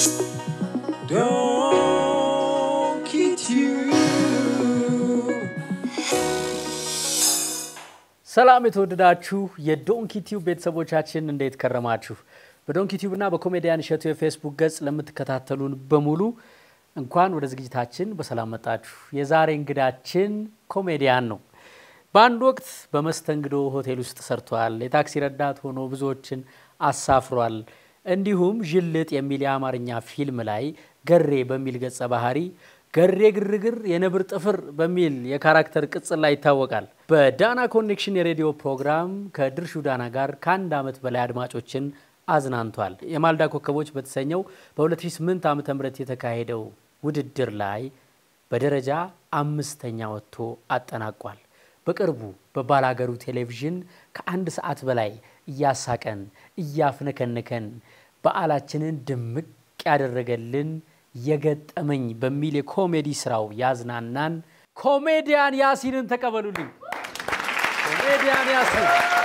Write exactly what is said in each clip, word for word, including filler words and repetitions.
Don't kid you. ሰላም የተወደዳችሁ የዶንኪ ቲዩብ ቤተሰቦቻችን እንዴት ከረማችሁ? በዶንኪ ቲዩብ እና በኮሜዲያን ሸቱ የፌስቡክ ገጽ ለምትከታተሉን በሙሉ እንኳን ወደ ዝግጅታችን በሰላም መጣችሁ። የዛሬ እንግዳችን ኮሜዲያን ነው። በአንድ ወቅት በመስተንግዶ ሆቴል ውስጥ ሰርቷል። የታክሲ ረዳት ሆኖ ብዙዎችን አሳፍሯል። እንዲሁም ጅልጥ የሚል የአማርኛ ፊልም ላይ ገሬ በሚል ገጸ ባህሪ ገሬ ግርግር የነብር ጥፍር በሚል የካራክተር ቅጽል ላይ ይታወቃል። በዳና ኮኔክሽን የሬዲዮ ፕሮግራም ከድርሹ ዳና ጋር ከአንድ ዓመት በላይ አድማጮችን አዝናንቷል። የማልዳ ኮከቦች በተሰኘው በ2008 ዓመተ ምህረት የተካሄደው ውድድር ላይ በደረጃ አምስተኛ ወጥቶ አጠናቋል። በቅርቡ በባላገሩ ቴሌቪዥን ከአንድ ሰዓት በላይ እያሳቀን እያፍነከነከን በዓላችንን ድምቅ ያደረገልን የገጠመኝ በሚል የኮሜዲ ስራው ያዝናናን ኮሜዲያን ያሲንን ተቀበሉልኝ። ኮሜዲያን ያሲን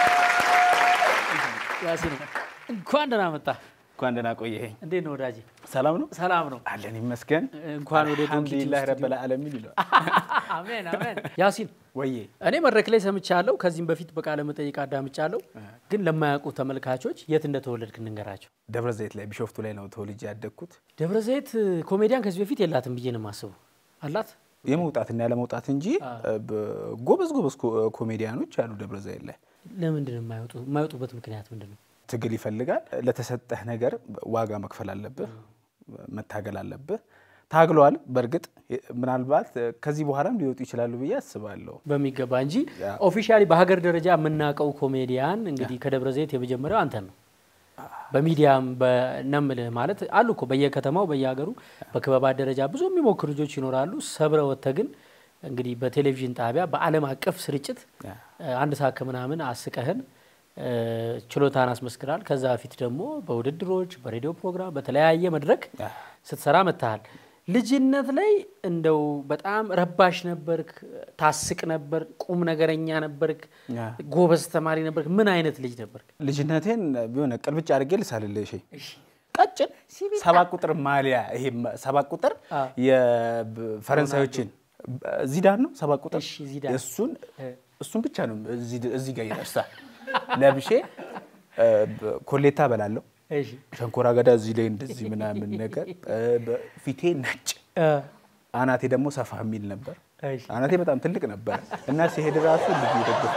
ያሲን እንኳን ደህና መጣ። እንኳን ደህና ቆየኸኝ። እንዴት ነው ወዳጄ? ሰላም ነው? ሰላም ነው አለን ይመስገን። እንኳን ወደ ዶንኪ ቲዩብ አልሐምዱሊላህ ረብል ዓለሚን ይላል። አሜን አሜን። ያሲን ወዬ እኔ መድረክ ላይ ሰምቻለሁ፣ ከዚህም በፊት በቃለ መጠይቅ አዳምጫለሁ። ግን ለማያውቁ ተመልካቾች የት እንደተወለድክ እንንገራቸው። ደብረ ዘይት ላይ ቢሾፍቱ ላይ ነው ተወልጄ ያደግኩት። ደብረ ዘይት ኮሜዲያን ከዚህ በፊት የላትም ብዬ ነው የማስበው። አላት የመውጣትና ያለ መውጣት እንጂ ጎበዝ ጎበዝ ኮሜዲያኖች አሉ ደብረ ዘይት ላይ። ለምንድን ነው የማይወጡ? የማይወጡበት ምክንያት ምንድነው? ትግል ይፈልጋል። ለተሰጠህ ነገር ዋጋ መክፈል አለብህ፣ መታገል አለብህ። ታግሏል። በርግጥ ምናልባት ከዚህ በኋላም ሊወጡ ይችላሉ ብዬ አስባለሁ። በሚገባ እንጂ ኦፊሻሊ በሀገር ደረጃ የምናቀው ኮሜዲያን እንግዲህ ከደብረ ዘይት የመጀመሪያው አንተ ነው። በሚዲያም በነምልህ ማለት አሉ እኮ በየከተማው በየሀገሩ በክበባት ደረጃ ብዙ የሚሞክሩ ልጆች ይኖራሉ። ሰብረ ወጥተህ ግን እንግዲህ በቴሌቪዥን ጣቢያ በዓለም አቀፍ ስርጭት አንድ ሰዓት ከምናምን አስቀህን ችሎታን አስመስክራል። ከዛ በፊት ደግሞ በውድድሮች በሬዲዮ ፕሮግራም በተለያየ መድረክ ስትሰራ መጣሃል። ልጅነት ላይ እንደው በጣም ረባሽ ነበርክ? ታስቅ ነበር? ቁም ነገረኛ ነበርክ? ጎበዝ ተማሪ ነበርክ? ምን አይነት ልጅ ነበርክ? ልጅነቴን ቢሆን ቀልብጭ አድርጌ ልሳልልሽ። እሺ ቀጭን ሰባት ቁጥር ማሊያ፣ ይሄ ሰባት ቁጥር የፈረንሳዮችን ዚዳን ነው ሰባት ቁጥር። እሱን እሱን ብቻ ነው እዚህ እዚህ ጋር ይደርሳል ለብሼ ኮሌታ በላለሁ። እሺ ሸንኮራ አገዳ እዚህ ላይ እንደዚህ ምናምን ነገር ፊቴ ነጭ አናቴ ደግሞ ሰፋ የሚል ነበር። አናቴ በጣም ትልቅ ነበር እና ሲሄድ ራሱ ልጅ ይደግፍ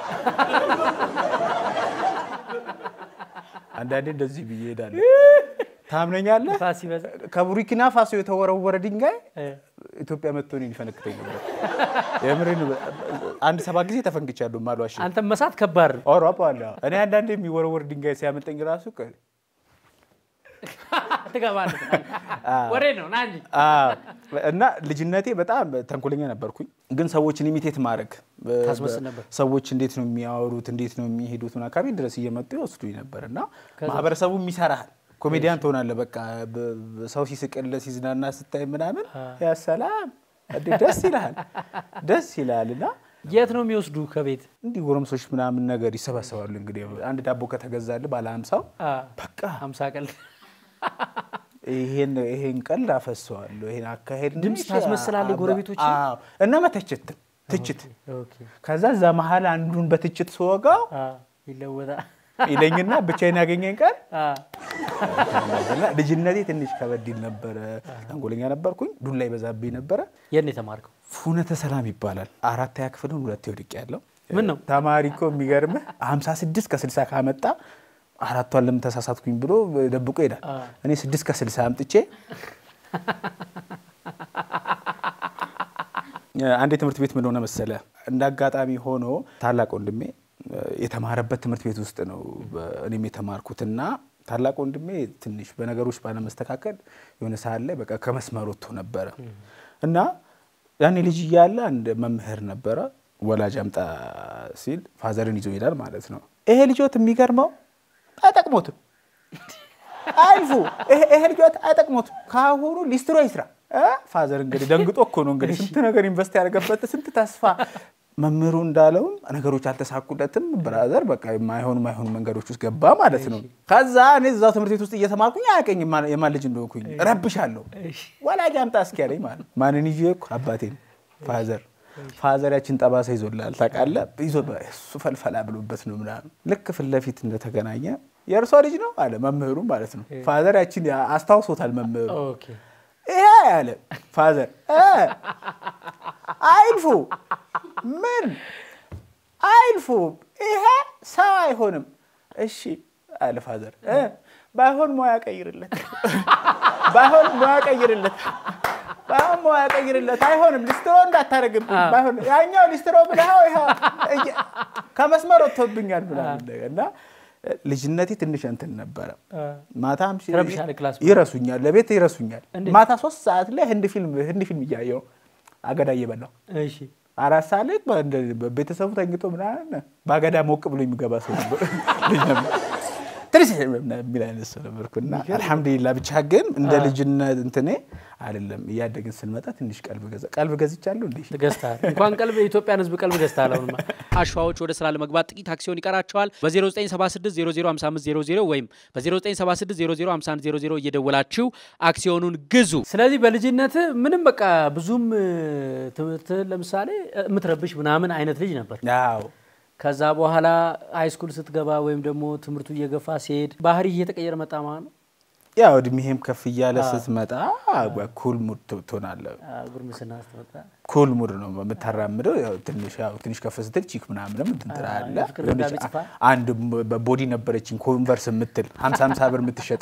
አንዳንዴ እንደዚህ ብዬ ሄዳለሁ። ታምነኛለህ? ከቡርኪና ፋሶ የተወረወረ ድንጋይ ኢትዮጵያ መጥቶ ነው ይፈነክተኝ ነበር። የምሬን አንድ ሰባት ጊዜ ተፈንክቻለሁ ማሏሽ። አንተ መሳት ከባድ ነው። ኦሮ አባላ እኔ አንዳንዴ የሚወረወር ድንጋይ ሲያመልጠኝ ራሱ ቀ ተጋባለህ ወሬ ነው ናንጂ። አዎ እና ልጅነቴ በጣም ተንኮለኛ ነበርኩኝ። ግን ሰዎችን ኢሚቴት ማድረግ ታስመስል ነበር። ሰዎች እንዴት ነው የሚያወሩት እንዴት ነው የሚሄዱት እና አካባቢ ድረስ እየመጡ ይወስዱኝ ነበርና ማህበረሰቡ የሚሰራህ ኮሜዲያን ትሆናለህ። በቃ ሰው ሲስቅልህ ሲዝናና ስታይ ምናምን ያ ሰላም ደስ ይላል ደስ ይላልና የት ነው የሚወስዱ? ከቤት እንዲ ጎረምሶች ምናምን ነገር ይሰበሰባሉ። እንግዲህ አንድ ዳቦ ከተገዛልህ ባለ ሃምሳ በቃ ሃምሳ ቀል ይሄን ይሄን ቀል አፈሰዋለሁ። ይሄን አካሄድ ድምጽ ታስመስላለህ ጎረቤቶች እና መተቸት ትችት። ኦኬ ከዛ ዘመሃል አንዱን በትችት ስወጋው ይለወጣ ይለኝና ብቻዬን ያገኘኝ ቀን እና ልጅነቴ ትንሽ ከበድል ነበር። አንጎለኛ ነበርኩኝ። ዱላ ይበዛብኝ ነበር። የኔ ተማርከው ፉነተ ሰላም ይባላል። አራት ያክፍሉን ሁለት ይወድቅ ያለው ምን ነው ተማሪኮ የሚገርም ሃምሳ ስድስት ከስልሳ ካመጣ አራቷን ለምን ተሳሳትኩኝ ብሎ ደብቆ ይላል። እኔ ስድስት ከስልሳ አምጥቼ አንዴ ትምህርት ቤት ምን ሆነ መሰለ እንዳጋጣሚ ሆኖ ታላቅ ወንድሜ የተማረበት ትምህርት ቤት ውስጥ ነው እኔም የተማርኩትና ታላቅ ወንድሜ ትንሽ በነገሮች ባለመስተካከል የሆነ ሰዓት ላይ በቃ ከመስመር ወጥቶ ነበር እና ያኔ ልጅ ያለ አንድ መምህር ነበር ወላጅ አምጣ ሲል ፋዘርን ይዞ ይላል ማለት ነው። ይሄ ልጆት የሚገርመው አይጠቅሞትም አይፉ ይሄ ልጆት አይጠቅሞትም ካሁኑ ሊስትሮ ይስራ ፋዘር እንግዲህ ደንግጦ እኮ ነው እንግዲህ ስንት ነገር ኢንቨስት ያደርገበት ስንት ተስፋ መምህሩ እንዳለው ነገሮች አልተሳኩለትም ብራዘር በቃ የማይሆን ማይሆን መንገዶች ውስጥ ገባ ማለት ነው ከዛ እኔ እዛው ትምህርት ቤት ውስጥ እየተማርኩኝ አያቀኝም የማን ልጅ እንደሆንኩኝ ረብሻለሁ ወላጅ አምጣ እስኪያለኝ ማለት ማንን ይዤ እኮ አባቴን ፋዘር ፋዘር ያችን ጠባሳ ይዞላል ታውቃለህ ይዞ እሱ ፈልፈላ ብሎበት ነው ምናምን ልክ ፍለፊት እንደተገናኘ የርሶ ልጅ ነው አለ መምህሩ ማለት ነው ፋዘር ያችን አስታውሶታል መምህሩ ኦኬ ይሄ አለ ፋዘር እ አይልፉ ምን አይልፉ ይሄ ሰው አይሆንም እሺ አለ ፋዘር እ ባይሆን ሞያ ቀይርለት ባይሆን ሞያ ቀይርለት ባይሆን ሞያ ቀይርለት አይሆንም ሊስትሮ እንዳታረግብ ባይሆን ያኛው ሊስትሮ ብለው ይሄ ከመስመር ወጥቶብኛል ብላልና ልጅነቴ ትንሽ እንትን ነበር ማታም ይረሱኛል ለቤት ይረሱኛል ማታ ሶስት ሰዓት ላይ ህንድ ፊልም ህንድ ፊልም ይያየው አገዳ እየበላው እሺ አራት ሰዓት ላይ በቤተሰቡ ተኝቶ ምናምን ባገዳ ሞቅ ብሎ የሚገባ ሰው ነበር ልጅ ነበር ትንሽ ሚላንስ ነበርኩና አልহামዱሊላህ ብቻ ግን እንደ ልጅነት እንትኔ አይደለም ያደግን ስንመጣ ትንሽ ቀልብ ገዛ ቀልብ ገዝቻለሁ እንዴ ገዝታል እንኳን ቀልብ ኢትዮጵያን ህዝብ ቀልብ ገዝታል አሁንማ አሽዋዎች ወደ ስራ ለመግባት ጥቂት አክሲዮን ይቀራቸዋል በ0976005500 ወይም በ0976005100 እየደወላችሁ አክሲዮኑን ግዙ ስለዚህ በልጅነት ምንም በቃ ብዙም ትምህርት ለምሳሌ ምትረብሽ ምናምን አይነት ልጅ ነበር አዎ ከዛ በኋላ ሃይ ስኩል ስትገባ ወይም ደግሞ ትምርቱ እየገፋ ሲሄድ ባህሪ እየተቀየረ መጣ ማለት ያው ድምሄም ከፍ ይያለ ስትመጣ ኩል ሙድ ትሆናለ ጉርምስና ስትመጣ ኩል ሙድ ነው የምታራምደው ያው ትንሽ ያው ትንሽ ከፍ ስትል ቺክ ምናምንም እንትራለ አንድ በቦዲ ነበረችኝ ኮንቨርስ የምትል ሃምሳ ሃምሳ ብር የምትሸጥ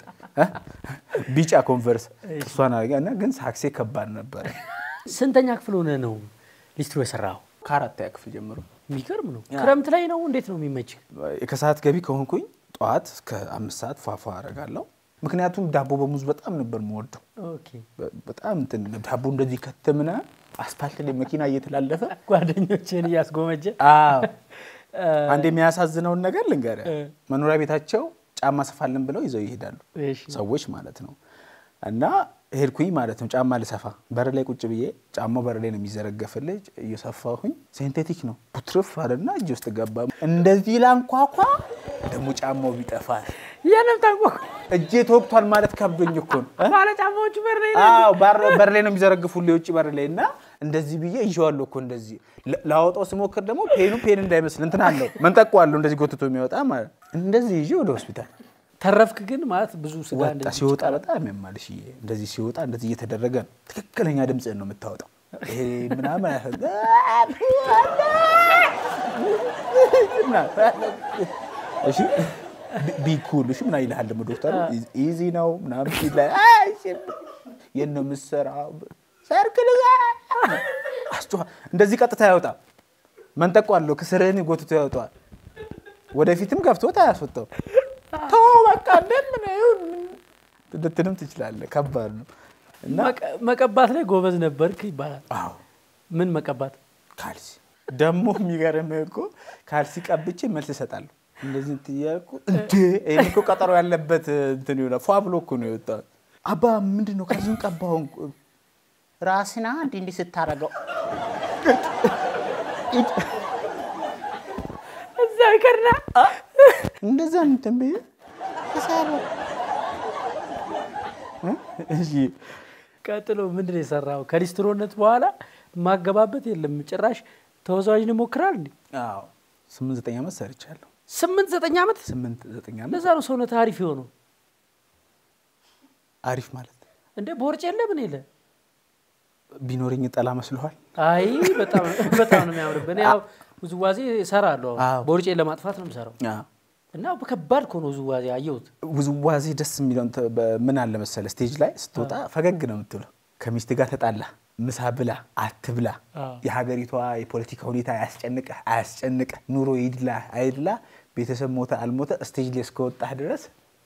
ቢጫ ኮንቨርስ እሷን አገና ግን ሳክሴ ከባድ ነበር ስንተኛ ክፍል ሆነ ነው ሊስትሮ የሰራው ካራታ ክፍል ጀምሮ ሚገርም ነው ክረምት ላይ ነው እንዴት ነው የሚመች ከሰዓት ገቢ ከሆንኩኝ ጧት እስከ አምስት ሰዓት ፋፋ አረጋለሁ ምክንያቱም ዳቦ በሙዝ በጣም ነበር የምወደው ኦኬ በጣም እንትን ዳቦ እንደዚህ ከተምና አስፋልት ላይ መኪና እየተላለፈ ጓደኞቼን ያስጎመጀ አዎ አንዴ የሚያሳዝነው ነገር ልንገር መኖሪያ ቤታቸው ጫማ ሰፋልን ብለው ይዘው ይሄዳሉ ሰዎች ማለት ነው እና ሄድኩኝ ማለት ነው ጫማ ለሰፋ በር ላይ ቁጭ ብዬ ጫማው በር ላይ ነው የሚዘረገፍልኝ እየሰፋሁኝ ሲንቴቲክ ነው ቡትርፍ አለና እጅ ውስጥ ገባ እንደዚህ ላንኳኳ ደሞ ጫማው ቢጠፋ የለም ታንኳ እጄ ተወቅቷል ማለት ከብዶኝ እኮ ነው ባለ ጫማዎች በር ላይ አዎ በር ላይ ነው የሚዘረግፉልኝ ውጪ በር ላይ እና እንደዚህ ብዬ ይዤዋለሁ እኮ እንደዚህ ላወጣው ስሞክር ደሞ ፔኑ ፔን እንዳይመስል እንትን አለው መንጠቋለሁ እንደዚህ ጎትቶ የሚወጣ ማለት እንደዚህ ይዤ ወደ ሆስፒታል ተረፍክ ግን ማለት ብዙ ስጋ እንደዚህ ሲወጣ በጣም ያማልሽ እንደዚህ ሲወጣ እንደዚህ እየተደረገ ትክክለኛ ድምጽ ነው የምታወጣው ይሄ ምናምን እሺ ቢኩል እሺ ምን አይልሃል ደግሞ ዶክተር ኢዚ ነው ምናምን ይላል አይሽ የነው መስራው ሰርክል አስቶ እንደዚህ ቀጥታ ያወጣ መንጠቋለሁ ከስረኔ ጎትቶ ያወጣል ወደፊትም ገፍቶ ታያስወጣው ተው በቃ እንደምን ይሁን ትደትንም ትችላለህ ከባድ ነው እና መቀባት ላይ ጎበዝ ነበርክ ይባላል አዎ ምን መቀባት ካልሲ ደሞ የሚገርምህ እኮ ካልሲ ቀብቼ መልስ እሰጣለሁ እንደዚህ እንትያልኩ እንዴ እኮ ቀጠሮ ያለበት እንትን ይሆነ ፏብሎ እኮ ነው የወጣው አባ ምንድነው ካልሲን ቀባው ራስና እንዴ እንዴ ስታረጋው እዛ ይከርና እንደዛ እንትን በይ ተሳሩ እሺ ቀጥሎ ምንድነው የሰራው ከሊስትሮነት በኋላ ማገባበት የለም ጭራሽ ተወዛዋዥ ነው ሞክራል እንዴ አዎ ስምንት ዘጠኝ አመት ሰርቻለሁ ስምንት ዘጠኝ አመት ስምንት ዘጠኝ አመት ለዛ ነው ሰውነት አሪፍ ይሆነው አሪፍ ማለት እንዴ ቦርጭ የለም ምን ይለ ቢኖርኝ ጠላ መስሏል አይ በጣም በጣም ነው የሚያምርብኝ ያው ውዝዋዜ እሰራለሁ ቦርጬ ለማጥፋት ነው የምሰራው አዎ እና በከባድ ኮኖ ውዝዋዜ አየሁት ውዝዋዜ ደስ የሚለው ምን አለ መሰለ ስቴጅ ላይ ስትወጣ ፈገግ ነው የምትለው ከሚስት ጋር ተጣላ ምሳ ብላ አትብላ የሀገሪቷ የፖለቲካ ሁኔታ ያስጨንቀ አያስጨንቀ ኑሮ ይድላ አይድላ ቤተሰብ ሞተ አልሞተ ስቴጅ ላይ እስከወጣህ ድረስ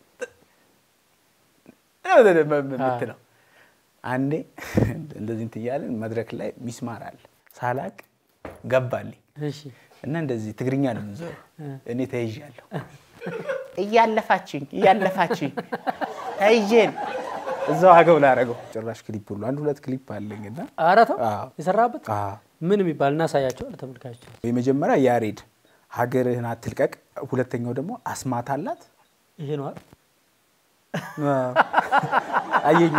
ምትለው አንዴ እንደዚህ እንትያለን መድረክ ላይ ሚስማር አለ ሳላቅ ገባልኝ እሺ እና እንደዚህ ትግርኛ ነው ዘው እኔ ተይዣለሁ እያለፋችኝ እያለፋችኝ ተይጄን እዛው አገው ላረገው ጭራሽ ክሊፕ ሁሉ አንድ ሁለት ክሊፕ አለኝና አራታ የሰራበት ምን የሚባል እናሳያቸው ለተመልካቾች የመጀመሪያ ያሬድ ሀገርህን አትልቀቅ ሁለተኛው ደግሞ አስማት አላት ይሄ ነው አየኛ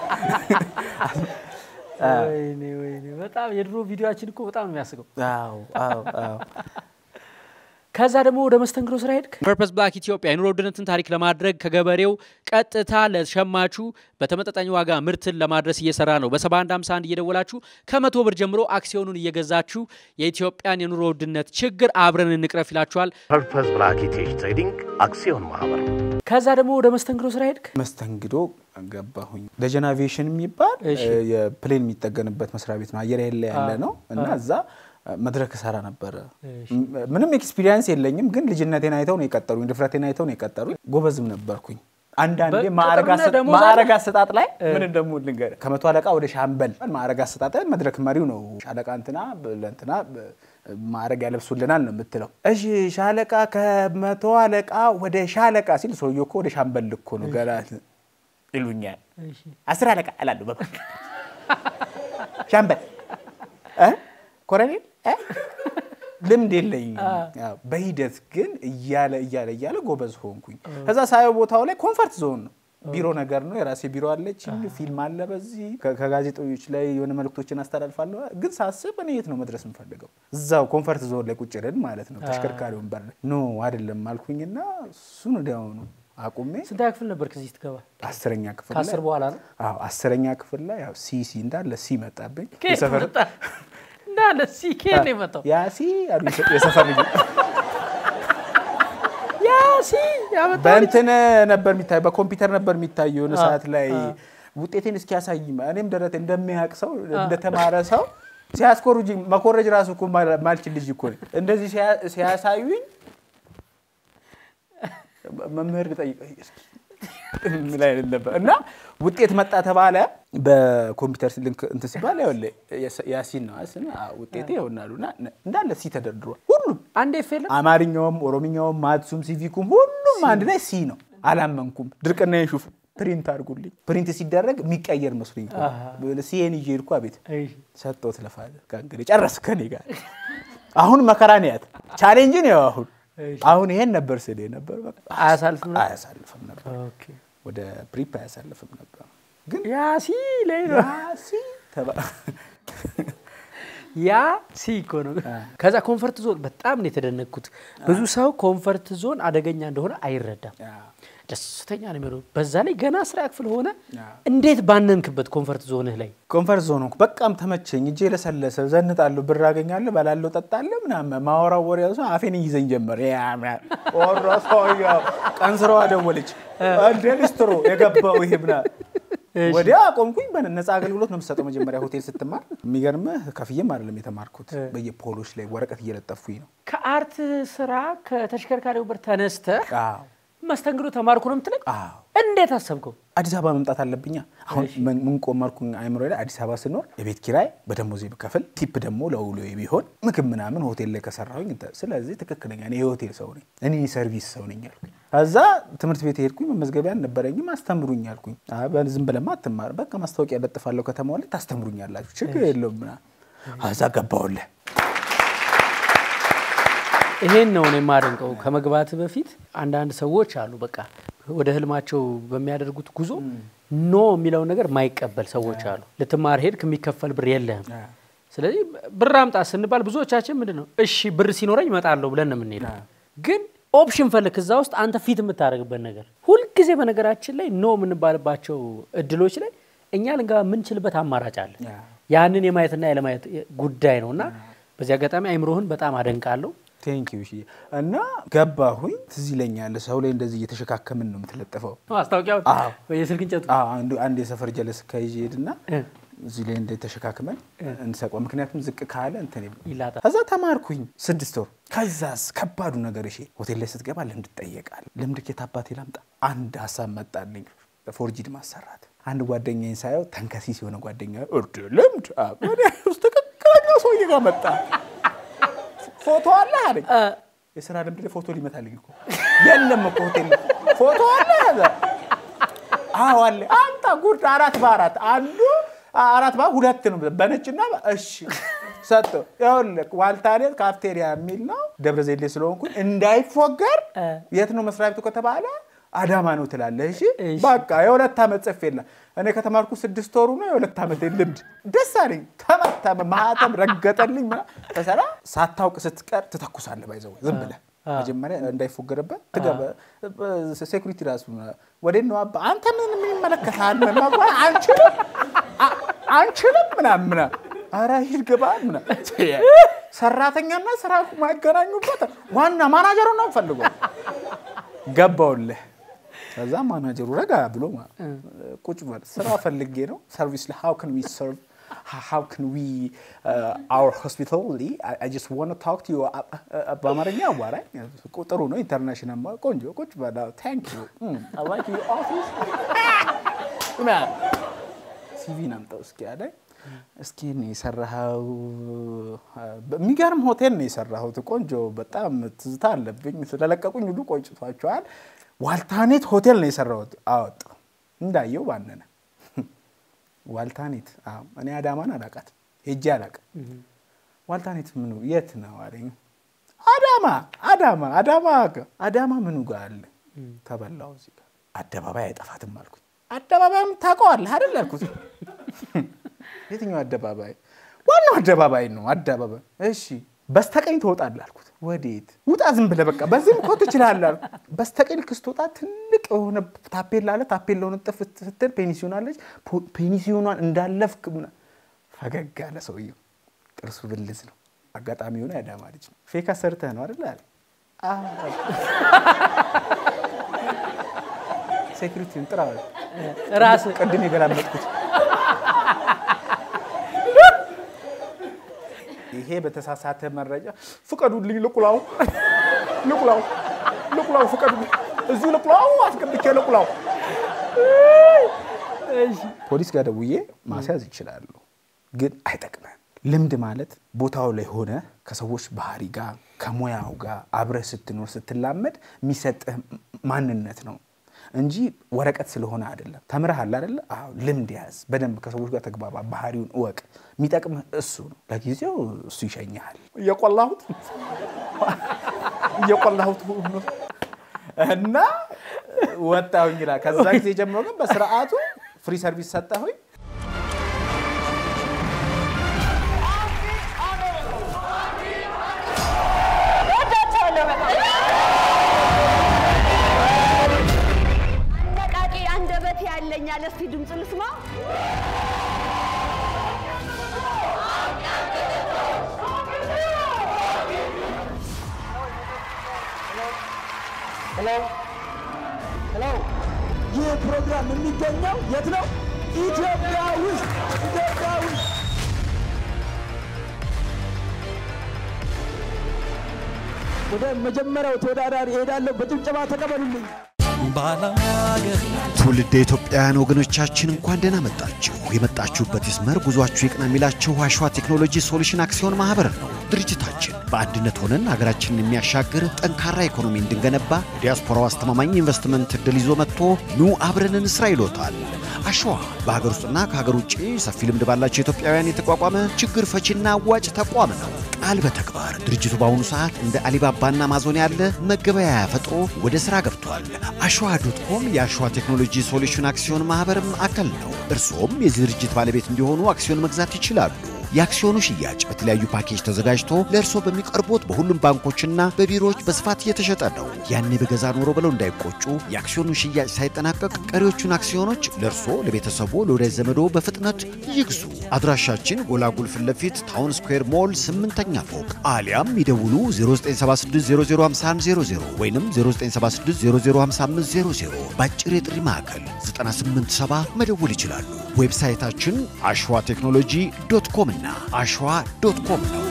ወይኔ ወይኔ በጣም የድሮ ቪዲዮአችን እኮ በጣም የሚያስቀው አዎ አዎ አዎ ከዛ ደግሞ ወደ መስተንግዶ ስራ ሄድክ ፐርፐስ ብላክ ኢትዮጵያ የኑሮ ውድነትን ታሪክ ለማድረግ ከገበሬው ቀጥታ ለሸማቹ በተመጣጣኝ ዋጋ ምርትን ለማድረስ እየሰራ ነው በሰባ አንድ ሃምሳ አንድ እየደወላችሁ ከመቶ ብር ጀምሮ አክሲዮኑን እየገዛችሁ የኢትዮጵያን የኑሮ ውድነት ችግር አብረን እንቅረፍ ይላችኋል ፐርፐስ ብላክ ትሬዲንግ አክሲዮን ማህበር ከዛ ደግሞ ወደ መስተንግዶ ስራ ሄድክ መስተንግዶ ገባሁኝ ደጀናቪዬሽን የሚባል የፕሌን የሚጠገንበት መስሪያ ቤት ነው አየር ላይ ያለ ነው እና እዛ መድረክ ሰራ ነበር ምንም ኤክስፒሪየንስ የለኝም ግን ልጅነቴን አይተው ነው የቀጠሩኝ ድፍረቴን አይተው ነው የቀጠሩኝ ጎበዝም ነበርኩኝ አንዳንዴ ማዕረጋ ማዕረጋ አሰጣጥ ላይ ምን እንደሙ ልንገር ከመቶ አለቃ ወደ ሻምበል ማዕረጋ አሰጣጥ መድረክ መሪው ነው ሻለቃ እንትና ለእንትና ማዕረግ ያለብሱልናል ነው የምትለው እሺ ሻለቃ ከመቶ አለቃ ወደ ሻለቃ ሲል ሰውየው እኮ ወደ ሻምበል ልኮ ነው ገላት ይሉኛል እሺ አስር አለቃ አላሉ በቃ ሻምበል እ ኮሎኔል እ ልምድ የለኝ ያው በሂደት ግን እያለ እያለ እያለ ጎበዝ ሆንኩኝ ከዛ ሳይው ቦታው ላይ ኮምፎርት ዞን ነው ቢሮ ነገር ነው የራሴ ቢሮ አለች ፊልም አለ በዚህ ከጋዜጦች ላይ የሆነ መልክቶችን አስተላልፋለሁ ግን ሳስብ እኔ የት ነው መድረስ የምፈልገው እዛው ኮምፎርት ዞን ላይ ቁጭ ረን ማለት ነው ተሽከርካሪ ወንበር ኖ አይደለም አልኩኝና እሱን ወዲያው ነው አቁሜ ስንተኛ ክፍል ነበር ከዚህ ትገባ አስረኛ ክፍል ላይ ከአስር በኋላ ነው አዎ አስረኛ ክፍል ላይ ያው ሲሲ እንዳለ ሲ መጣብኝ የሰፈር እንዳለ ሲ ከኔ መጣው ያ ሲ አሉ የሰፈር ልጅ ያ ሲ ያመጣው በእንትን ነበር የሚታይ በኮምፒውተር ነበር የሚታየው ነው ሰዓት ላይ ውጤቴን እስኪ ያሳይማ እኔም ደረተ እንደሚያቅ ሰው እንደተማረ ሰው ሲያስኮርጂ መኮረጅ ራሱ እኮ ማልችል ልጅ እኮ እንደዚህ ሲያሳዩኝ መምህር ጠይቀኝ ምን ላይ ነበር እና ውጤት መጣ ተባለ በኮምፒውተር ሊንክ እንት ሲባል ያውለ ያሲን ነው አስና ውጤቴ ይሆናሉና እንዳለ ሲ ተደርድሯል ሁሉም አንዴ ፌል አማርኛውም ኦሮምኛውም ማትሱም ሲቪኩም ሁሉም አንድ ላይ ሲ ነው አላመንኩም ድርቅና ይሹፍ ፕሪንት አድርጉልኝ ፕሪንት ሲደረግ የሚቀየር መስሎኝ ሲኤን ይሄድኩ አቤት ሰጥቶት ለፋለ ጋንግሬ ጨረስ ከኔ ጋር አሁን መከራኒያት ቻሌንጅ ነው አሁን አሁን ይሄን ነበር ስለ ነበር በቃ አያሳልፍም አያሳልፍም ነበር ኦኬ ወደ ፕሪፕ አያሳልፍም ነበር ግን ያሲ ላይ ነው ያሲ ተባ ያሲ ኮኖ ከዛ ኮምፎርት ዞን በጣም ነው የተደነኩት ብዙ ሰው ኮምፎርት ዞን አደገኛ እንደሆነ አይረዳም ደስተኛ ነው የሚለው በዛ ላይ ገና ስራ ክፍል ሆነ እንዴት ባነንክበት ኮምፎርት ዞንህ ላይ ኮምፎርት ዞን ነው በቃም ተመቸኝ እጄ ለሰለሰ ዘንጣለሁ ብር አገኛለሁ ባላለሁ ጠጣለሁ ምናምን ማወራው ወሬው ሰው አፌን ይዘኝ ጀመር ያ ኦሮሶያ ቀንስሮ አደወለች አንደልስትሮ የገባው ይሄ ብላ ወዲያ ቆምኩኝ በነፃ አገልግሎት ነው የምሰጠው መጀመሪያ ሆቴል ስትማር የሚገርምህ ከፍዬም አይደለም የተማርኩት በየፖሎች ላይ ወረቀት እየለጠፉኝ ነው ከአርት ስራ ከተሽከርካሪው ብር ተነስተ አዎ መስተንግዶ ተማርኩ ነው የምትለኝ እንዴት አሰብከው አዲስ አበባ መምጣት አለብኛ አሁን ምን ቆማርኩኝ አይምሮ ላይ አዲስ አበባ ስኖር የቤት ኪራይ በደሞዜ በከፈል ቲፕ ደግሞ ለውሎዬ ቢሆን ምግብ ምናምን ሆቴል ላይ ከሰራሁኝ ስለዚህ ትክክለኛ እኔ የሆቴል ሰው ነኝ እኔ ሰርቪስ ሰው ነኝ አልኩኝ አዛ ትምርት ቤት ሄድኩኝ መመዝገቢያ ነበረኝም አስተምሩኝ አልኩኝ አባ ዝም ብለማ አትማር በቃ ማስታወቂያ ለጥፋለሁ ከተማው ላይ ታስተምሩኛላችሁ ችግር የለውም ምና አዛ ገባውለ ይሄን ነው እኔ ማደንቀው ከመግባት በፊት አንድ አንድ ሰዎች አሉ በቃ ወደ ህልማቸው በሚያደርጉት ጉዞ ኖ የሚለው ነገር ማይቀበል ሰዎች አሉ ለተማር ሄድክ የሚከፈል ብር የለህም ስለዚህ ብር አምጣ ስንባል ብዙዎቻችን ምንድነው እሺ ብር ሲኖረኝ እመጣለሁ ብለን ነው የምንሄደው ግን ኦፕሽን ፈልክ እዛ ውስጥ አንተ ፊት የምታረግበት ነገር ሁሉ ጊዜ በነገራችን ላይ ኖ ምንባልባቸው እድሎች ላይ እኛ ልንገባ ምንችልበት አማራጭ አለ ያንን የማየትና የለማየት ጉዳይ ነውና በዚህ አጋጣሚ አይምሮህን በጣም አደንቃለሁ ቴንክ ዩ ሺ እና ገባሁኝ ትዝ ይለኛል ሰው ላይ እንደዚህ እየተሸካከምን ነው የምትለጠፈው አስታውቂያው በየስልክ እንጨቱ አዎ አንዱ አንድ የሰፈር ጀለስ ከይሄድና እዚህ ላይ እንደ ተሸካከመን እንሰቀው ምክንያቱም ዝቅ ካለ እንትን ይላታ ከዛ ተማርኩኝ ስድስት ወር ከዛስ ከባዱ ነገር እሺ ሆቴል ላይ ስትገባ ልምድ ጠየቃል ልምድ ከታባቴ ላምጣ አንድ ሐሳብ መጣልኝ ፎርጂድ ማሰራት አንድ ጓደኛዬን ሳይው ተንከሲስ የሆነ ጓደኛዬ እርድ ልምድ አባዴ ውስጥ ተከክለኛ ሰው ይጋመጣ ፎቶ አለ አይደል የሥራ ልምድ ፎቶ ሊመታልኝ እኮ የለም እኮ ሆቴል ፎቶ አለ አዎ አለ አንተ ጉድ አራት በአራት አንዱ አራት ባ ሁለት ነው በነጭና እሺ ሰጥቶ ያውልክ ዋልታኔት ካፍቴሪያ የሚል ነው ደብረ ዘይት ስለሆንኩ እንዳይፎገር የት ነው መስሪያ ቤቱ ከተባለ አዳማ ነው ትላለህ እሺ በቃ የሁለት አመት ጽፌላ እኔ ከተማርኩ ስድስት ወሩ ነው የሁለት አመት ልምድ ደስ አለኝ ተመታ ማህተም ረገጠልኝ ተሰራ ሳታውቅ ስትቀር ትተኩሳለህ ባይዘው ዝም ብለህ መጀመሪያ እንዳይፎገርበት ትገባ ሴኩሪቲ ራሱ ወዴት ነው አባ አንተ ምን ምን ይመለከታል ማማ አንቺንም አንቺንም ምናምን አራ ይገባ ምና ሰራተኛና ስራ ማገናኙበት ዋና ማናጀሩ ነው ፈልጎ ገባውልህ ከዛ ማናጀሩ ረጋ ብሎ ቁጭ ማለት ስራ ፈልጌ ነው ሰርቪስ how can we serve how can we uh, our hospitality I, I just want to talk to you በአማርኛ አዋራ ቁጥሩ ነው ኢንተርናሽናል ማ ቆንጆ ቁጭ ባላ thank you mm, I like your office man ሲቪ ናምጣው እስኪ አለ እስኪ ነው የሰራው በሚገርም ሆቴል ነው የሰራው ቆንጆ በጣም ትዝታ አለብኝ ስለለቀቁኝ ሁሉ ቆይቷቸዋል ዋልታኔት ሆቴል ነው የሰራው አወጣ እንዳየው ባነነ ዋልታኔት አዎ እኔ አዳማን አላቃት ሄጄ አላቀ ዋልታኔት ምኑ የት ነው አለኝ አዳማ አዳማ አዳማ አዳማ ምኑ ጋር አለ ተበላው እዚህ ጋር አደባባይ አይጠፋትም አልኩኝ አደባባይም ታውቀዋለህ አይደል አልኩት የትኛው አደባባይ ዋናው አደባባይ ነው አደባባይ እሺ በስተቀኝ ተወጣለህ አልኩት ወዴት ውጣ ዝም ብለህ በቃ በዚህም እኮ ትችላለህ በስተቀኝ ክስቶጣ ትልቅ የሆነ ታፔላ አለ ታፔላውን ጥፍት ስትል ፔኒሲዮን አለች ፔኒሲዮኗን እንዳለፍክ ፈገግ አለ ሰውየው ጥርሱ ብልዝ ነው አጋጣሚ ሆነ ያዳማ ልጅ ነው ፌክ አሰርተህ ነው አይደል አለ አዎ ሴኩሪቲን ጥራው ራስ ቀድም ይገላመጥኩት ይሄ በተሳሳተ መረጃ ፍቀዱልኝ ልቁላው ልቁላው ልቁላው ፍቀዱ እዚህ ልቁላው አስገብቼ ልቁላው እሺ ፖሊስ ጋር ደውዬ ማስያዝ ይችላል ግን አይጠቅምም ልምድ ማለት ቦታው ላይ ሆነ ከሰዎች ባህሪ ጋር ከሙያው ጋር አብረ ስትኖር ስትላመድ የሚሰጥ ማንነት ነው እንጂ ወረቀት ስለሆነ አይደለም ተምረሃል አይደል አዎ ልምድ ያዝ በደንብ ከሰዎች ጋር ተግባባ ባህሪውን ወቅ የሚጠቅም እሱ ነው ለጊዜው እሱ ይሸኛል እየቆላሁት እየቆላሁት እና ወጣውኝ ላ ከዛ ጊዜ ጀምሮ ግን በስርዓቱ ፍሪ ሰርቪስ ሰጣሁኝ ያለኛል እስቲ ድምጽ ልስማ ሄሎ ሄሎ ይህ ፕሮግራም የሚገኘው የት ነው ኢትዮጵያ ውስጥ ኢትዮጵያ ውስጥ ወደ መጀመሪያው ተወዳዳሪ ሄዳለሁ በጭብጨባ ተቀበሉልኝ ትውልደ ኢትዮጵያውያን ወገኖቻችን እንኳን ደህና መጣችሁ የመጣችሁበት ይስመር ጉዟችሁ ይቅና የሚላችሁ አሸዋ ቴክኖሎጂ ሶሉሽን አክሲዮን ማህበር ነው ድርጅታችን በአንድነት ሆነን ሀገራችንን የሚያሻግር ጠንካራ ኢኮኖሚ እንድንገነባ ዲያስፖራው አስተማማኝ ኢንቨስትመንት እድል ይዞ መጥቶ ኑ አብረን እንስራ ይሎታል አሸዋ በሀገር ውስጥና ከሀገር ውጭ ሰፊ ልምድ ባላቸው ኢትዮጵያውያን የተቋቋመ ችግር ፈቺና አዋጭ ተቋም ነው ቃል በተግባር ድርጅቱ በአሁኑ ሰዓት እንደ አሊባባና አማዞን ያለ መገበያያ ፈጥሮ ወደ ስራ ገብቷል አሸዋ ዶት ኮም የአሸዋ ቴክኖሎጂ ሶሉሽን አክሲዮን ማህበርም አካል ነው እርሶም የዚህ ድርጅት ባለቤት እንዲሆኑ አክሲዮን መግዛት ይችላሉ የአክሲዮኑ ሽያጭ በተለያዩ ፓኬጅ ተዘጋጅቶ ለእርሶ በሚቀርቡት በሁሉም ባንኮችና በቢሮዎች በስፋት እየተሸጠ ነው ያኔ በገዛ ኖሮ ብለው እንዳይቆጩ የአክሲዮኑ ሽያጭ ሳይጠናቀቅ ቀሪዎቹን አክሲዮኖች ለእርሶ ለቤተሰቦ ለወዳጅ ዘመዶ በፍጥነት ይግዙ አድራሻችን ጎላጉል ፊት ለፊት ታውን ስኩዌር ሞል ስምንተኛ ፎቅ አሊያም ይደውሉ ዜሮ ዘጠኝ ሰባ ስድስት ዜሮ ዜሮ አምሳ አንድ ዜሮ ዜሮ ወይንም ዜሮ ዘጠኝ ሰባ ስድስት ዜሮ ዜሮ አምሳ አምስት ዜሮ ዜሮ ባጭር የጥሪ ማዕከል ዘጠና ስምንት ሰባ መደወል ይችላሉ ዌብሳይታችን አሸዋ ቴክኖሎጂ ዶት ኮም እና አሸዋ ዶት ኮም ነው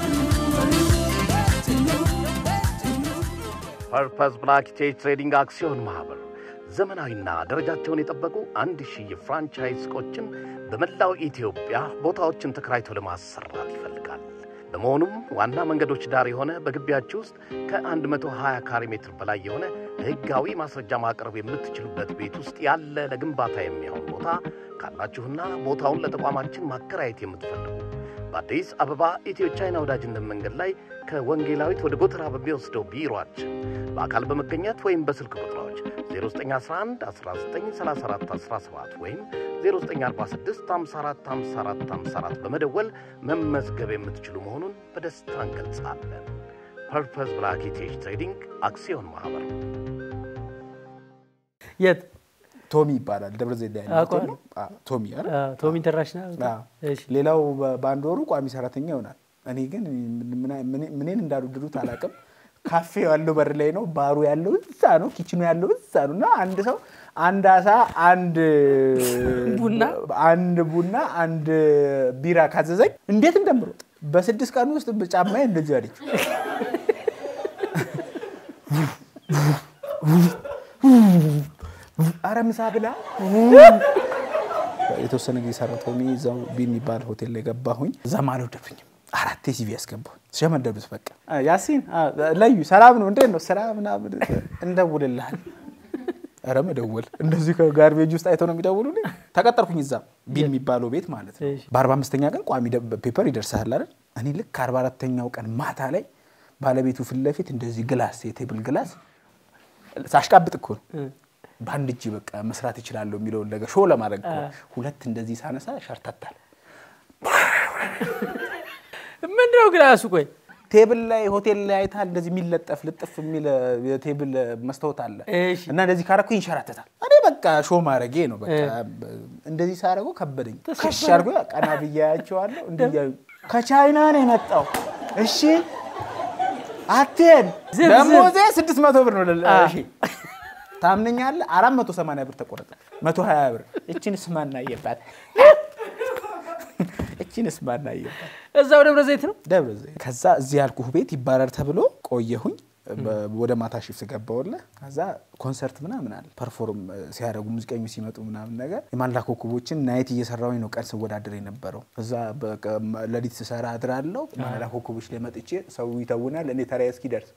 ፐርፐስ ብላክ ቼክ ትሬዲንግ አክሲዮን ማህበር ዘመናዊና ደረጃቸውን የጠበቁ አንድ ሺህ የፍራንቻይዝ ሱቆችን በመላው ኢትዮጵያ ቦታዎችን ተከራይቶ ለማሰራት ይፈልጋል በመሆኑም ዋና መንገዶች ዳር የሆነ በግቢያችሁ ውስጥ ከ120 ካሬ ሜትር በላይ የሆነ ህጋዊ ማስረጃ ማቅረብ የምትችሉበት ቤት ውስጥ ያለ ለግንባታ የሚሆን ቦታ ካላችሁና ቦታውን ለተቋማችን ማከራየት የምትፈልጉ በአዲስ አበባ ኢትዮ ቻይና ወዳጅነት መንገድ ላይ ከወንጌላዊት ወደ ጎተራ በሚወስደው ቢሮአችን በአካል በመገኘት ወይም በስልክ ቁጥሮች ዜሮ ዘጠኝ አስራ አንድ አስራ ዘጠኝ ሰላሳ አራት አስራ ሰባት ወይም ዜሮ ዘጠኝ አርባ ስድስት ሃምሳ አራት ሃምሳ አራት ሃምሳ አራት በመደወል መመዝገብ የምትችሉ መሆኑን በደስታ እንገልጻለን። ፐርፐዝ ብላክ ኢቲኤች ትሬዲንግ አክሲዮን ማህበር የት ቶሚ ይባላል ደብረ ዘይት ላይ ነው ቶሚ አይደል ቶሚ ኢንተርናሽናል እሺ ሌላው ባንድ ወሩ ቋሚ ሰራተኛ ይሆናል እኔ ግን ምንን እንዳሉድሩት አላቀም ካፌ ያለው በር ላይ ነው ባሩ ያለው እዛ ነው ኪችኑ ያለው እዛ ነውና አንድ ሰው አንድ አሳ አንድ ቡና አንድ ቡና አንድ ቢራ ካዘዘኝ እንዴት እንደምሮጥ በስድስት ቀን ውስጥ በጫማዬ እንደዚህ አለች አረምሳ ብላ የተወሰነ ጊዜ ሰራቶሚ እዛው ቢን ይባል ሆቴል ላይ ገባሁኝ እዛ ማለት ደብኝ አራት ሲቪ ያስገባሁ ሸመደብስ በቃ ያሲን ለዩ ሰላም ነው እንዴ ነው ሰላም ና እንደውልልሃል አረ መደወል እንደዚህ ከጋርቤጅ ውስጥ አይተው ነው የሚደውሉልኝ ተቀጠርኩኝ እዛ ቢን የሚባለው ቤት ማለት ነው በ45ኛ ቀን ቋሚ ፔፐር ይደርሳል አይደል እኔ ልክ አርባ አራተኛው ቀን ማታ ላይ ባለቤቱ ፍለፊት እንደዚህ ግላስ የቴብል ግላስ ሳሽቃብጥ እኮ ባንድ እጅ በቃ መስራት ይችላል የሚለው ነገር ሾው ለማድረግ ሁለት እንደዚህ ሳነሳ ሸርተታል ምንድነው ግላሱ ቆይ ቴብል ላይ ሆቴል ላይ አይታል እንደዚህ የሚለጠፍ ልጥፍ የሚል የቴብል መስታወት አለ እና እንደዚህ ካረኩ ይንሸራተታል እኔ በቃ ሾው ማድረጌ ነው በቃ እንደዚህ ሳረጉ ከበደኝ ከሻርጎ ቀና ብያያቸዋለሁ እንደያዩ ከቻይና ነው የመጣው እሺ አቴን ደሞዜ ስድስት መቶ ብር ነው እሺ ታምነኛል አራት መቶ ሰማንያ ብር ተቆረጠ መቶ ሀያ ብር እቺንስ ማናየባት እቺንስ ማናየባት እዛው ደብረ ዘይት ነው ደብረ ዘይት ከዛ እዚህ ያልኩህ ቤት ይባረር ተብሎ ቆየሁኝ ወደ ማታ ሺፍት ገባውለ ከዛ ኮንሰርት ምናምን አለ ፐርፎርም ሲያደርጉ ሙዚቀኞች ሲመጡ ምናምን ነገር የማንላ ኮከቦችን ናይት እየሰራው ነው ቀን ስወዳደር የነበረው እዛ ለሊት ሰራ አድራለሁ ማንላ ኮከቦች ላይ መጥቼ ሰው ይተውናል እኔ ተራዬ እስኪ ደርስ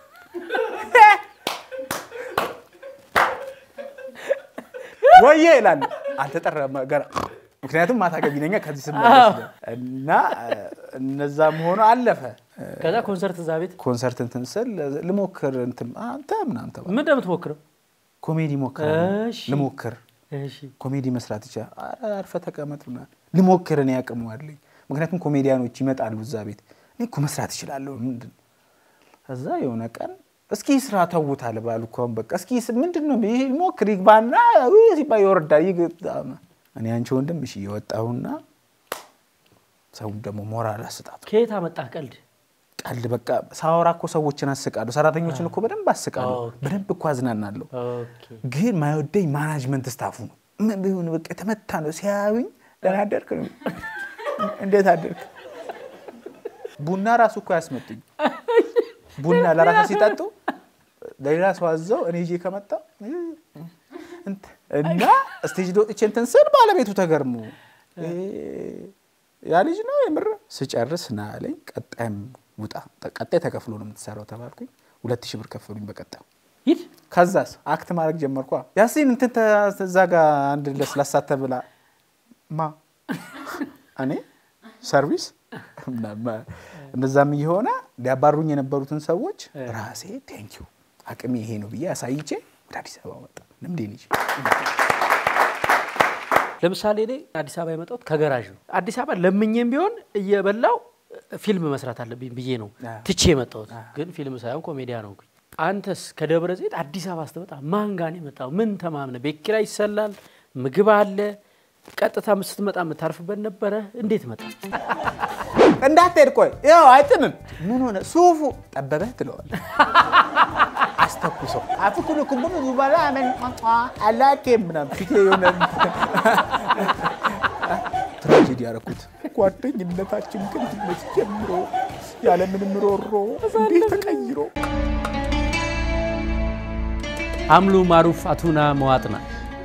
ወዬ ይላል አልተጠራም ገና ምክንያቱም ማታ ገቢነኛ ከዚህ ስመለስ እና እነዛም ሆኖ አለፈ ከዛ ኮንሰርት እዛ ቤት ኮንሰርት እንትን ስል ልሞክር እንትን አንተ ምናምን ተባለ ምን እንደምትሞክረው ኮሜዲ ሞክር ልሞክር እሺ ኮሜዲ መስራት ይቻ አርፈ ተቀመጥና ልሞክር እኔ ያቀመዋለኝ ምክንያቱም ኮሜዲያኖች ይመጣሉ እዛ ቤት እኔ እኮ መስራት ይችላልው ምንድን ከዛ የሆነ ቀን እስኪ ስራ ተውታለ ባልኩ በቃ እስኪ ምንድነው ሞክር ይግባና ሲባ ይወርዳል ይገጣማ እኔ አንቺ ወንድም እሺ ይወጣውና ሰው ደሞ ሞራል አስጣጣ ከየት አመጣ ቀልድ ቀልድ በቃ ሳወራኮ ሰዎችን አስቃሉ ሰራተኞችን እኮ በደንብ አስቃሉ በደንብ እኮ አዝናናለሁ ኦኬ ግን ማይወደኝ ማኔጅመንት ስታፉ ነው ምን ቢሆን በቃ ተመታ ነው ሲያዩኝ ለናደርክ ነው እንዴት አደርክ ቡና ራሱ እኮ ያስመጡኝ ቡና ለራሳ ሲጣጡ ለራሱ አዘው እኔ እጄ ከመጣ እንት እና ስቴጅ ዶጥቼ እንትን ስል ባለቤቱ ተገርሙ ያ ልጅ ነው የምር ስጨርስ ና አለኝ ቀጣይም ውጣ ቀጣይ ተከፍሎ ነው የምትሰራው ተባልኩኝ ሁለት ሺህ ብር ከፈሉኝ በቀጣይ ይድ ከዛስ አክት ማድረግ ጀመርኩ ያሲን እንትን ተዛጋ አንድ ለስላሳ ተብላ ማ እኔ ሰርቪስ እንደዛም ይሆና ሊያባሩኝ የነበሩትን ሰዎች ራሴ ቴንክ ዩ አቅሚ ይሄ ነው ብዬ አሳይቼ ወደ አዲስ አበባ ወጣ ለምዴ ልጅ ለምሳሌ እኔ አዲስ አበባ የመጣሁት ከገራዥ ነው አዲስ አበባ ለምኝም ቢሆን እየበላው ፊልም መስራት አለብኝ ብዬ ነው ትቼ የመጣሁት ግን ፊልም ሳይሆን ኮሜዲያ ነው አንተስ ከደብረ ዘይት አዲስ አበባ አስተመጣ ማን ጋር ነው የመጣው ምን ተማምነ ቤት ኪራይ ይሰላል ምግብ አለ ቀጥታ ስትመጣ መታርፍበት ነበር እንዴት መጣ እንዳትሄድ ቆይ ያው አይጥምም ምን ሆነ ሱፉ ጠበበህ ትለዋል አስተኩሶ አፍኩሉ ኩምቡ ዱባላ አመን አላኬ ምናም ፊቴ የሆነ ትራጀዲ ያረኩት ጓደኝነታችን ግን ጀምሮ ያለ ምንም ሮሮ እንዴት ተቀይሮ አምሉ ማሩፍ አቱና መዋጥና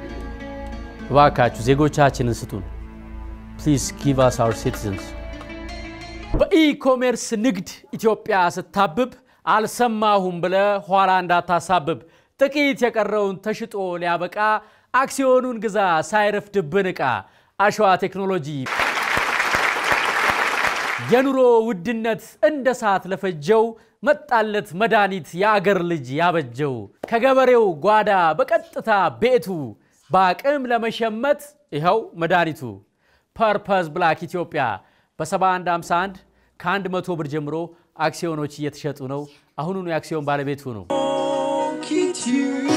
ባካችሁ ዜጎቻችንን ስጡን please give us our citizens በኢኮሜርስ ንግድ ኢትዮጵያ ስታብብ አልሰማሁም ብለ ኋላ እንዳታሳብብ ጥቂት የቀረውን ተሽጦ ሊያበቃ አክሲዮኑን ግዛ ሳይረፍድብን ዕቃ አሸዋ ቴክኖሎጂ የኑሮ ውድነት እንደ ሰዓት ለፈጀው መጣለት መድኃኒት የአገር ልጅ ያበጀው ከገበሬው ጓዳ በቀጥታ ቤቱ በአቅም ለመሸመት ይኸው መድኃኒቱ ፐርፐዝ ብላክ ኢትዮጵያ በ7151 ከአንድ መቶ ብር ጀምሮ አክሲዮኖች እየተሸጡ ነው። አሁኑኑ የአክሲዮን ባለቤት ሁኑ።